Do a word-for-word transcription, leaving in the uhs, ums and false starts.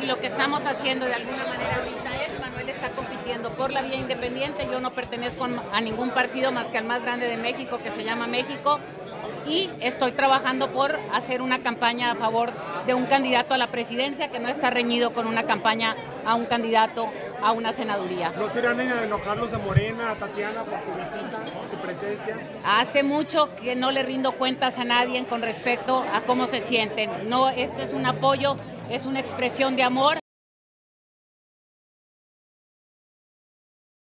lo que estamos haciendo de alguna manera ahorita es, Manuel está compitiendo por la vía independiente, yo no pertenezco a ningún partido más que al más grande de México, que se llama México, y estoy trabajando por hacer una campaña a favor de un candidato a la presidencia que no está reñido con una campaña a un candidato a una senaduría. ¿No se irán a enojar los de Morena, Tatiana, por tu visita, por tu presencia? Hace mucho que no le rindo cuentas a nadie con respecto a cómo se sienten. No, este es un apoyo, es una expresión de amor